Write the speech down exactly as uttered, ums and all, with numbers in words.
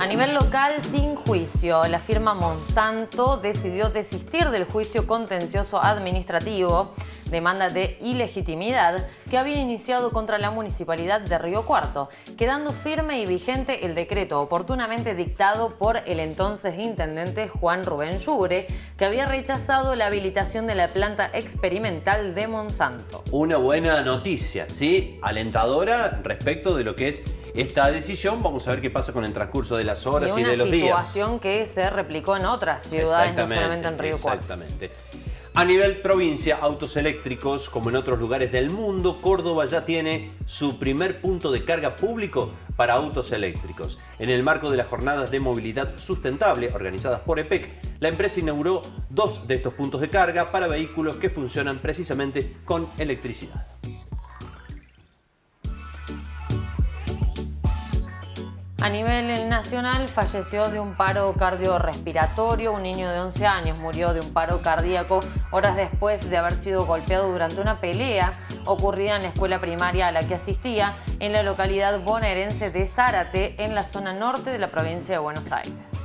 A nivel local, sin juicio, la firma Monsanto decidió desistir del juicio contencioso administrativo, demanda de ilegitimidad, que había iniciado contra la Municipalidad de Río Cuarto, quedando firme y vigente el decreto oportunamente dictado por el entonces intendente Juan Rubén Yugre, que había rechazado la habilitación de la planta experimental de Monsanto. Una buena noticia, ¿sí? Alentadora respecto de lo que es esta decisión. Vamos a ver qué pasa con el transcurso de las horas y, y de los días. Una situación que se replicó en otras ciudades, no solamente en Río Cuarto. Exactamente. A nivel provincia, autos eléctricos, como en otros lugares del mundo, Córdoba ya tiene su primer punto de carga público para autos eléctricos. En el marco de las jornadas de movilidad sustentable organizadas por E P E C, la empresa inauguró dos de estos puntos de carga para vehículos que funcionan precisamente con electricidad. A nivel nacional, falleció de un paro cardiorrespiratorio. Un niño de once años murió de un paro cardíaco horas después de haber sido golpeado durante una pelea ocurrida en la escuela primaria a la que asistía en la localidad bonaerense de Zárate, en la zona norte de la provincia de Buenos Aires.